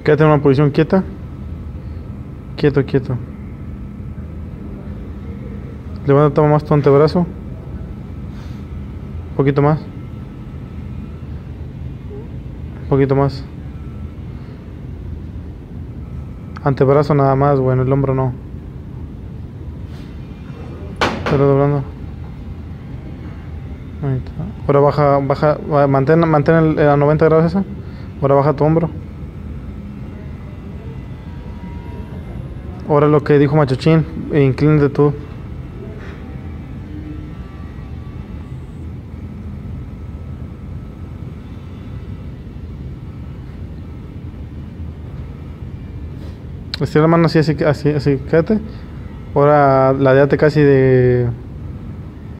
Quédate en una posición quieta. Quieto, quieto. Levanta más tu antebrazo. Un poquito más. Un poquito más. Antebrazo nada más, bueno, el hombro no. Pero doblando. Ahí está. Ahora mantén a 90 grados esa. Ahora baja tu hombro. Ahora lo que dijo Machochín, inclínate tú. Estira la mano así, así, así, así, quédate. Ahora ladeate casi de